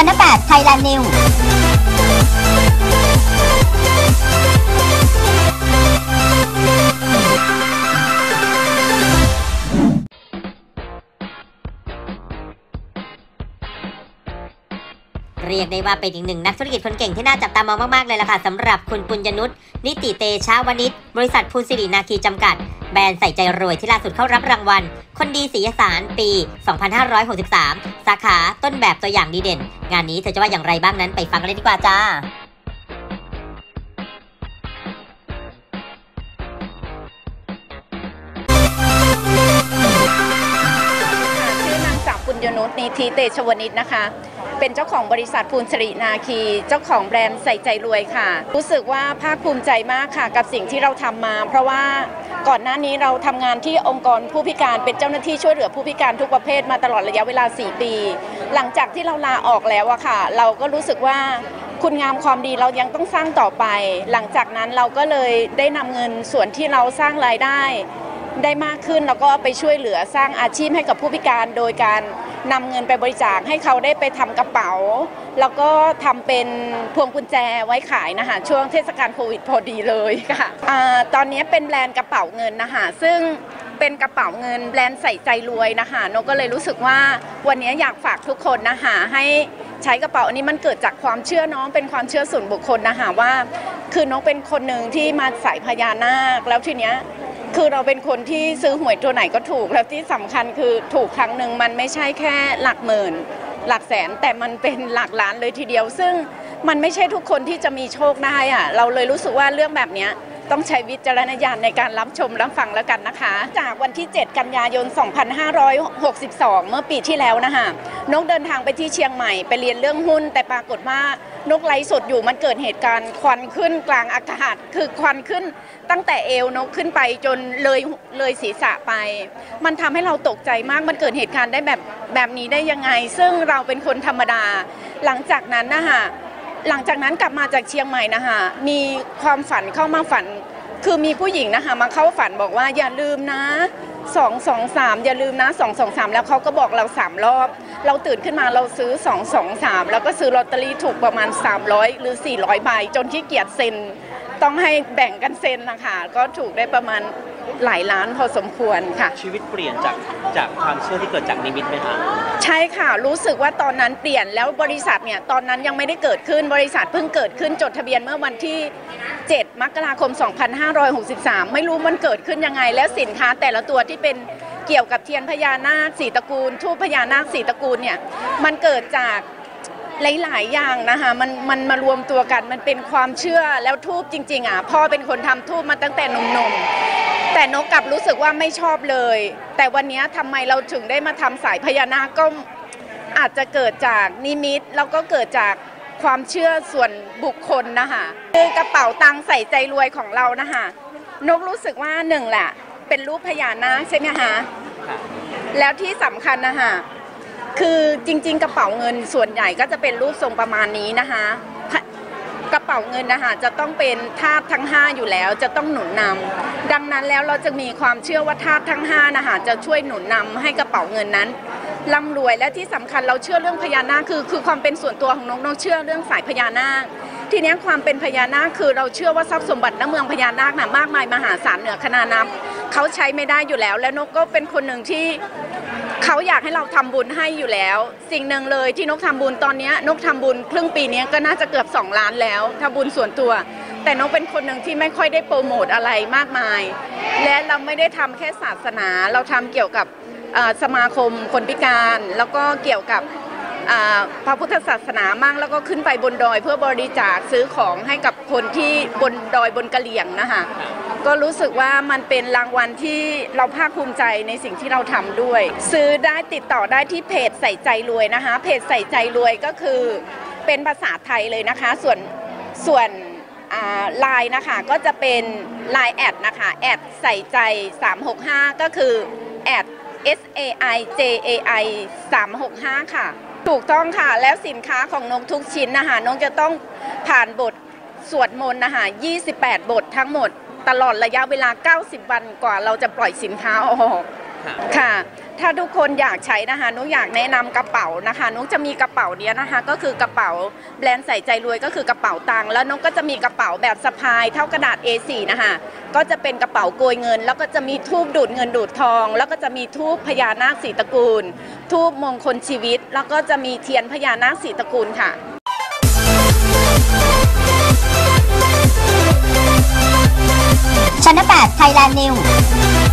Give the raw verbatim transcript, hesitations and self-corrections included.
ชั้นแปด Thailand Newเรียกได้ว่าเป็นอีกหนึ่งนักธุรกิจคนเก่งที่น่าจับตามองมากๆเลยล่ะค่ะสำหรับคุณปุญญนุชนิติเตชะวณิชบริษัทภูสิรินาคีจำกัดแบรนด์ใส่ใจรวยที่ล่าสุดเข้ารับรางวัลคนดีศรีอีสานปี สองพันห้าร้อยหกสิบสาม สาขาต้นแบบตัวอย่างดีเด่นงานนี้เธอจะว่าอย่างไรบ้างนั้นไปฟังกันเลยดีกว่าจ้าชื่อนางสาวปุญญนุชนิติเตชะวณิชนะคะเป็นเจ้าของบริษัทภูสิรินาคีเจ้าของแบรนด์ใส่ใจรวยค่ะรู้สึกว่าภาคภูมิใจมากค่ะกับสิ่งที่เราทำมาเพราะว่าก่อนหน้านี้เราทำงานที่องค์กรผู้พิการเป็นเจ้าหน้าที่ช่วยเหลือผู้พิการทุกประเภทมาตลอดระยะเวลาสี่ปีหลังจากที่เราลาออกแล้วอะค่ะเราก็รู้สึกว่าคุณงามความดีเรายังต้องสร้างต่อไปหลังจากนั้นเราก็เลยได้นำเงินส่วนที่เราสร้างรายได้ได้มากขึ้นแล้วก็ไปช่วยเหลือสร้างอาชีพให้กับผู้พิการโดยการนำเงินไปบริจาคให้เขาได้ไปทำกระเป๋าแล้วก็ทำเป็นพวงกุญแจไว้ขายนะคะช่วงเทศกาลโควิดพอดีเลยค่ะอ่าตอนนี้เป็นแบรนด์กระเป๋าเงินนะคะซึ่งเป็นกระเป๋าเงินแบรนด์ใส่ใจรวยนะคะนกก็เลยรู้สึกว่าวันนี้อยากฝากทุกคนนะคะให้ใช้กระเป๋าอันนี้มันเกิดจากความเชื่อน้องเป็นความเชื่อส่วนบุคคลนะคะว่าคือนกเป็นคนหนึ่งที่มาสายพญานาคแล้วทีเนี้ยคือเราเป็นคนที่ซื้อหวยตัวไหนก็ถูกแล้วที่สำคัญคือถูกครั้งหนึ่งมันไม่ใช่แค่หลักหมื่นหลักแสนแต่มันเป็นหลักล้านเลยทีเดียวซึ่งมันไม่ใช่ทุกคนที่จะมีโชคได้อะเราเลยรู้สึกว่าเรื่องแบบนี้ต้องใช้วิจารณญาณในการรับชมรับฟังแล้วกันนะคะจากวันที่เจ็ดกันยายนสองพันห้าร้อยหกสิบสองเมื่อปีที่แล้วนะคะนกเดินทางไปที่เชียงใหม่ไปเรียนเรื่องหุ้นแต่ปรากฏว่านกไลฟ์สดอยู่มันเกิดเหตุการณ์ควันขึ้นกลางอากาศคือควันขึ้นตั้งแต่เอวนกขึ้นไปจนเลยเลยศีรษะไปมันทำให้เราตกใจมากมันเกิดเหตุการณ์ได้แบบแบบนี้ได้ยังไงซึ่งเราเป็นคนธรรมดาหลังจากนั้นนะคะหลังจากนั้นกลับมาจากเชียงใหม่นะคะมีความฝันเข้ามาฝันคือมีผู้หญิงนะคะมาเข้าฝันบอกว่าอย่าลืมนะสอง สอง สามอย่าลืมนะสอง สอง สามแล้วเขาก็บอกเราสามรอบเราตื่นขึ้นมาเราซื้อสอง สอง สามแล้วก็ซื้อลอตเตอรี่ถูกประมาณสามร้อยหรือสี่ร้อยใบจนขี้เกียจเซ็นต้องให้แบ่งกันเซ็นนะคะก็ถูกได้ประมาณหลายล้านพอสมควรค่ะชีวิตเปลี่ยนจากจากความเชื่อที่เกิดจากนิมิตไหมคะใช่ค่ะรู้สึกว่าตอนนั้นเปลี่ยนแล้วบริษัทเนี่ยตอนนั้นยังไม่ได้เกิดขึ้นบริษัทเพิ่งเกิดขึ้นจดทะเบียนเมื่อวันที่เจ็ดมกราคมสองพันห้าร้อยหกสิบสามไม่รู้มันเกิดขึ้นยังไงแล้วสินค้าแต่ละตัวที่เป็นเกี่ยวกับเทียนพญานาคสีตระกูลทูปพญานาคสีตระกูลเนี่ยมันเกิดจากหลายๆอย่างนะคะมันมันมารวมตัวกันมันเป็นความเชื่อแล้วทูบจริงๆอ่ะพ่อเป็นคนทำทูบมาตั้งแต่หนุ่มๆแต่นกกลับรู้สึกว่าไม่ชอบเลยแต่วันนี้ทำไมเราถึงได้มาทำสายพญานาคก็อาจจะเกิดจากนิมิตแล้วก็เกิดจากความเชื่อส่วนบุคคลนะคะคือกระเป๋าตังค์ใส่ใจรวยของเรานะคะนกรู้สึกว่าหนึ่งแหละเป็นรูปพญานาคใช่ไหมคะแล้วที่สำคัญนะคะคือจริงๆกระเป๋าเงินส่วนใหญ่ก็จะเป็นรูปทรงประมาณนี้นะคะกระเป๋าเงินนะคะจะต้องเป็นธาตุทั้งห้าอยู่แล้วจะต้องหนุนนำดังนั้นแล้วเราจะมีความเชื่อว่าธาตุทั้งห้านะคะจะช่วยหนุนนำให้กระเป๋าเงินนั้นร่ำรวยและที่สำคัญเราเชื่อเรื่องพญานาคคือคือความเป็นส่วนตัวของนกนกเชื่อเรื่องสายพญานาคทีนี้ความเป็นพญานาคคือเราเชื่อว่าทรัพย์สมบัติณเมืองพญานาคน่ะมากมายมหาศาลเหนือขนานับเขาใช้ไม่ได้อยู่แล้วและนกก็เป็นคนหนึ่งที่เขาอยากให้เราทำบุญให้อยู่แล้วสิ่งหนึ่งเลยที่นกทำบุญตอนนี้นกทำบุญครึ่งปีนี้ก็น่าจะเกือบสองล้านแล้วทำบุญส่วนตัวแต่นกเป็นคนหนึ่งที่ไม่ค่อยได้โปรโมทอะไรมากมายและเราไม่ได้ทำแค่ศาสนาเราทำเกี่ยวกับสมาคมคนพิการแล้วก็เกี่ยวกับพระพุทธศาสนามั่งแล้วก็ขึ้นไปบนดอยเพื่อบริจาคซื้อของให้กับคนที่บนดอยบนกะเหลี่ยงนะคะก็รู้สึกว่ามันเป็นรางวัลที่เราภาคภูมิใจในสิ่งที่เราทำด้วยซื้อได้ติดต่อได้ที่เพจใส่ใจรวยนะคะเพจใส่ใจรวยก็คือเป็นภาษาไทยเลยนะคะส่วนส่วนไลน์นะคะก็จะเป็นไลน์แอดนะคะแอดใส่ใจสามหกห้าก็คือแอด S A I J A I สามหกห้าค่ะถูกต้องค่ะแล้วสินค้าของนกทุกชิ้นนะคะนกจะต้องผ่านบทสวดมนต์นะคะยี่สิบแปดบททั้งหมดตลอดระยะเวลาเก้าสิบวันกว่าเราจะปล่อยสินค้าออกค่ะ ถ้าทุกคนอยากใช้นะคะนุกอยากแนะนำกระเป๋านะคะนุกจะมีกระเป๋าเนี้ยนะคะก็คือกระเป๋าแบรนด์ใส่ใจรวยก็คือกระเป๋าตังค์แล้วนุกก็จะมีกระเป๋าแบบสะพายเท่ากระดาษ เอ โฟร์ นะคะก็จะเป็นกระเป๋าโกยเงินแล้วก็จะมีทูบดูดเงินดูดทองแล้วก็จะมีทูบพญานาคสีตระกูลทูบมงคลชีวิตแล้วก็จะมีเทียนพญานาคสีตระกูลค่ะชั้นแปด Thailand News